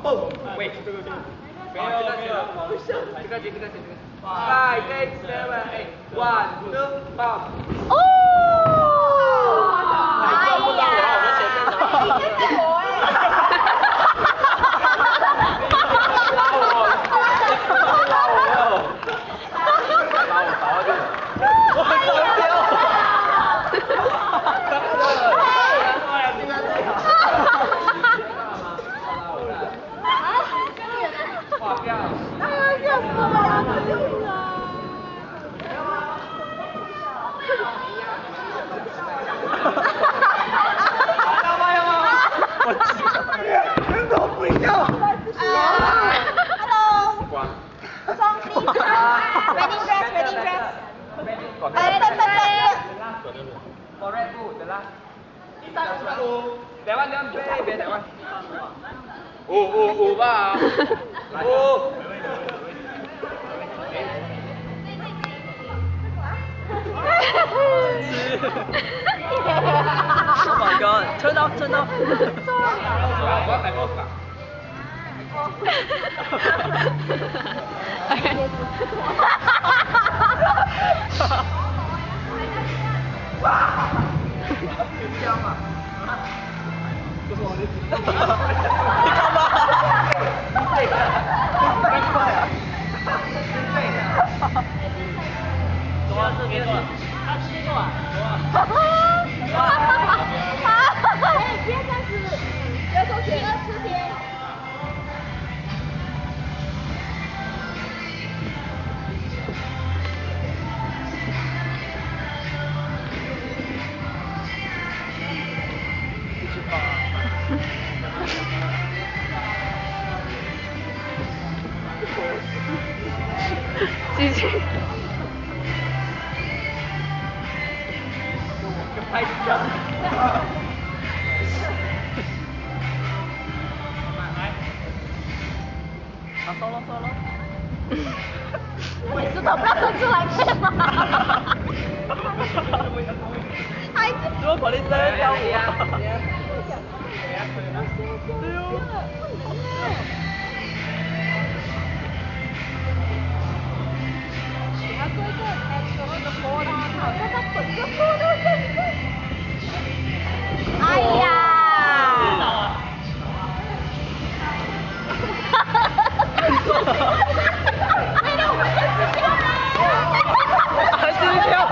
蹦，喂，这个，没有，这个，5 6 7 8 1 2 3。哦！ 哎呀！ 五吧，五。 Oh my god! Turn off! Turn off! 我带 boss 啊。 继续。 太香了。 啊，收了收了。 我石头不要伸出来可以吗？孩子， 怎么把你塞掉我？ 哎呀！ 还是跳！